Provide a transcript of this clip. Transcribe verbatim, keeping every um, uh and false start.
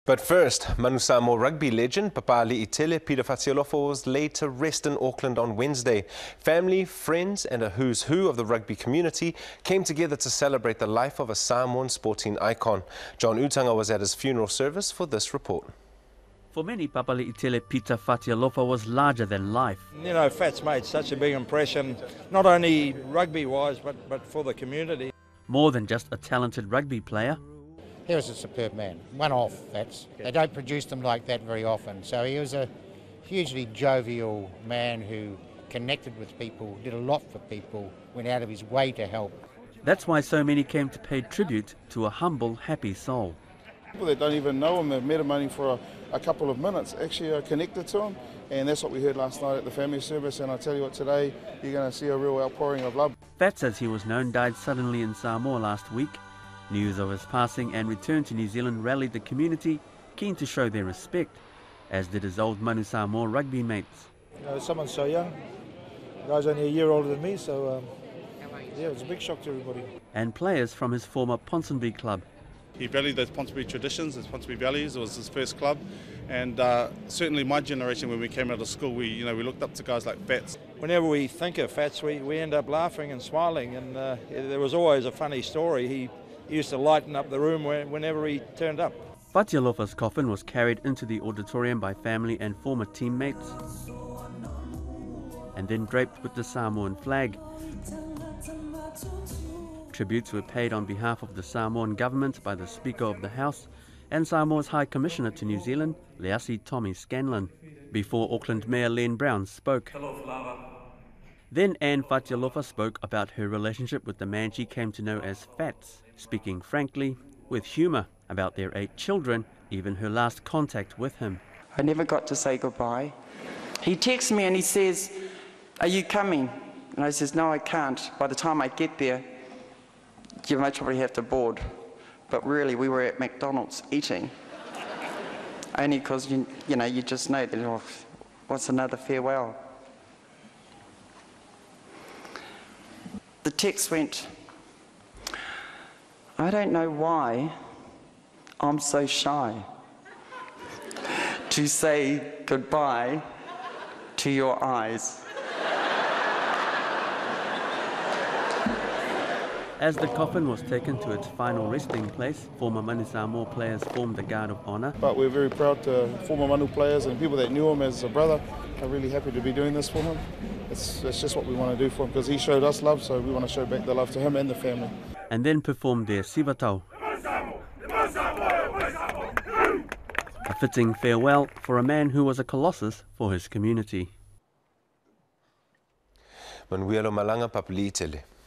But first, Manu Samoa rugby legend Papali'itele Peter Fatialofa was laid to rest in Auckland on Wednesday. Family, friends and a who's who of the rugby community came together to celebrate the life of a Samoan sporting icon. John Utanga was at his funeral service for this report. For many, Papali'itele Peter Fatialofa was larger than life. You know, Fat's made such a big impression, not only rugby-wise, but, but for the community. More than just a talented rugby player, he was a superb man, one-off, Fats. They don't produce them like that very often. So he was a hugely jovial man who connected with people, did a lot for people, went out of his way to help. That's why so many came to pay tribute to a humble, happy soul. People that don't even know him, they've met him only for a, a couple of minutes, actually are connected to him. And that's what we heard last night at the family service. And I tell you what, today you're going to see a real outpouring of love. Fats, as he was known, died suddenly in Samoa last week. News of his passing and return to New Zealand rallied the community, keen to show their respect, as did his old Manu Samoa rugby mates. You know, someone so young, the guy's only a year older than me, so um, yeah, it was a big shock to everybody. And players from his former Ponsonby club. He valued those Ponsonby traditions, those Ponsonby values. It was his first club, and uh, certainly my generation, when we came out of school, we you know we looked up to guys like Fats. Whenever we think of Fats, we, we end up laughing and smiling, and uh, there was always a funny story. He used to lighten up the room whenever he turned up. Fatialofa's coffin was carried into the auditorium by family and former teammates, and then draped with the Samoan flag. Tributes were paid on behalf of the Samoan government by the Speaker of the House and Samoa's High Commissioner to New Zealand, Leasi Tommy Scanlon, before Auckland Mayor Len Brown spoke. Then Anne Fatialofa spoke about her relationship with the man she came to know as Fats, speaking frankly, with humour, about their eight children, even her last contact with him. I never got to say goodbye. He texts me and he says, "Are you coming?" And I says, "No, I can't. By the time I get there, you might probably have to board." But really, we were at McDonald's eating. Only because, you, you know, you just know that, oh, what's another farewell? The text went, "I don't know why I'm so shy to say goodbye to your eyes." As the coffin was taken to its final resting place, former Manu Samoa players formed the Guard of Honour. But we're very proud to former Manu players and people that knew him as a brother are really happy to be doing this for him. It's, it's just what we want to do for him because he showed us love, so we want to show back the love to him and the family. And then performed their sivatau, a fitting farewell for a man who was a colossus for his community. Manuelo Malanga, Papali'itele.